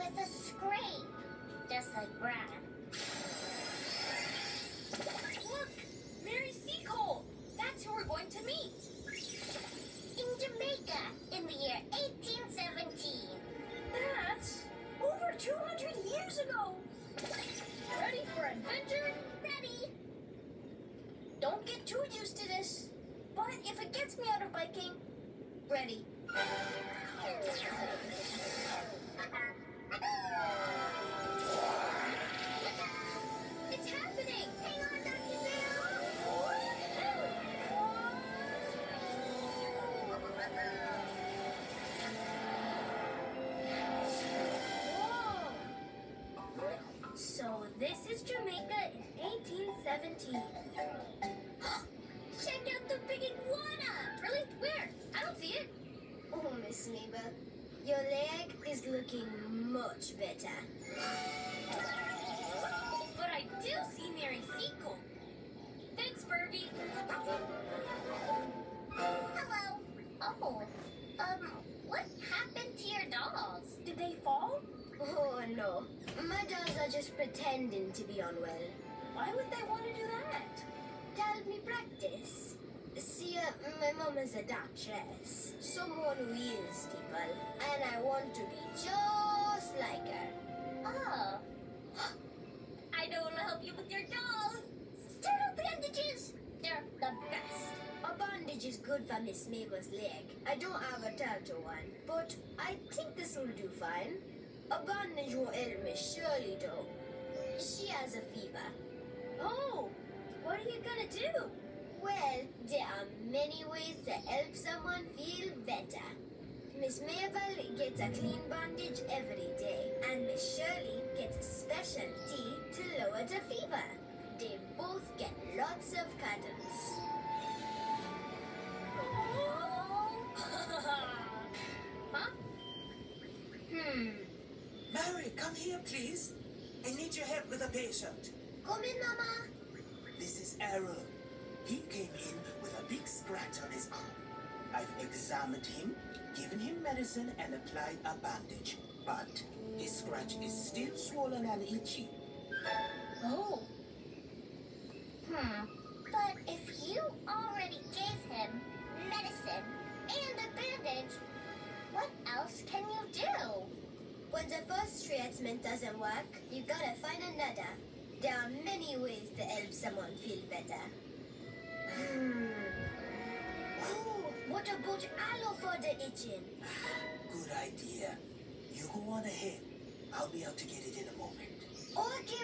with a scrape, just like Brad. Look! Mary Seacole! That's who we're going to meet! In Jamaica, in the year 1817. That's over 200 years ago! Ready for adventure? Ready? Don't get too used to this. But if it gets me out of biking, ready. It's happening! Hang on, Dr. Bill! Whoa! So this is Jamaica in 1817. Check out the big iguana! Really? Where? I don't see it. Oh, Miss Mabel, your leg is looking much better. But I do see Mary Seacole. Thanks, Furby. Hello. Oh, what happened to your dolls? Did they fall? Oh, no. My dolls are just pretending to be unwell. Why would they want to do that? Tell me practice. See, my mom is a doctress, someone who heals people, and I want to be just like her. Oh. I know what'll help you with your dolls. Turtle bandages! They're the best. A bandage is good for Miss Mabel's leg. I don't have a turtle one, but I think this will do fine. A bandage won't help Miss Shirley, though. She has a fever. Oh, what are you gonna do? Well, there are many ways to help someone feel better. Miss Mabel gets a clean bandage every day, and Miss Shirley gets a special tea to lower the fever. They both get lots of cuddles. Huh? Mary, come here, please. I need your help with a patient. Come in, Mama. This is Errol. He came in with a big scratch on his arm. I've examined him, given him medicine, and applied a bandage. But his scratch is still swollen and itchy. Oh. But if you already gave him medicine and a bandage, what else can you do? When the first treatment doesn't work, you gotta find another. There are many ways to help someone feel better. Oh, what about aloe for the itching? Good idea. You go on ahead. I'll be out to get it in a moment. Okay,